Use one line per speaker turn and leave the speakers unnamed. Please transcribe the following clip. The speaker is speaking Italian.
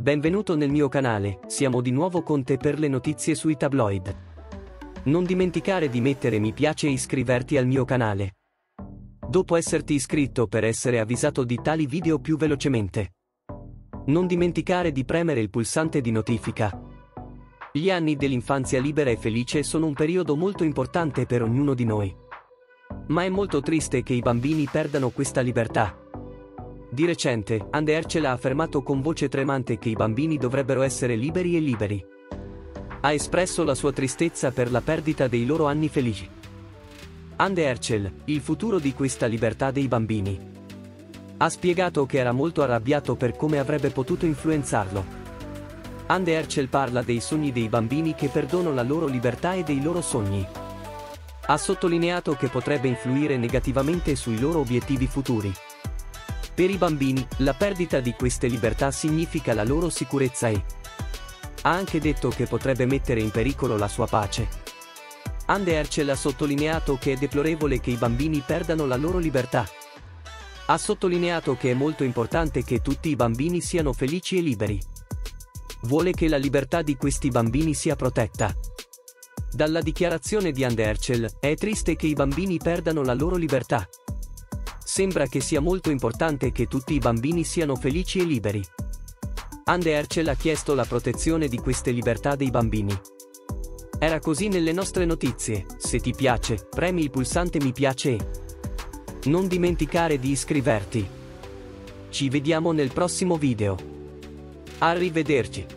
Benvenuto nel mio canale, siamo di nuovo con te per le notizie sui tabloid. Non dimenticare di mettere mi piace e iscriverti al mio canale. Dopo esserti iscritto per essere avvisato di tali video più velocemente. Non dimenticare di premere il pulsante di notifica. Gli anni dell'infanzia libera e felice sono un periodo molto importante per ognuno di noi. Ma è molto triste che i bambini perdano questa libertà. Di recente, Anne Herschel ha affermato con voce tremante che i bambini dovrebbero essere liberi e liberi. Ha espresso la sua tristezza per la perdita dei loro anni felici. Anne Herschel, il futuro di questa libertà dei bambini. Ha spiegato che era molto arrabbiato per come avrebbe potuto influenzarlo. Anne Herschel parla dei sogni dei bambini che perdono la loro libertà e dei loro sogni. Ha sottolineato che potrebbe influire negativamente sui loro obiettivi futuri. Per i bambini, la perdita di queste libertà significa la loro sicurezza e ha anche detto che potrebbe mettere in pericolo la sua pace. Anne Herschel ha sottolineato che è deplorevole che i bambini perdano la loro libertà. Ha sottolineato che è molto importante che tutti i bambini siano felici e liberi. Vuole che la libertà di questi bambini sia protetta. Dalla dichiarazione di Anne Herschel, è triste che i bambini perdano la loro libertà. Sembra che sia molto importante che tutti i bambini siano felici e liberi. Anne Herschel ha chiesto la protezione di queste libertà dei bambini. Era così nelle nostre notizie. Se ti piace, premi il pulsante mi piace e non dimenticare di iscriverti. Ci vediamo nel prossimo video. Arrivederci.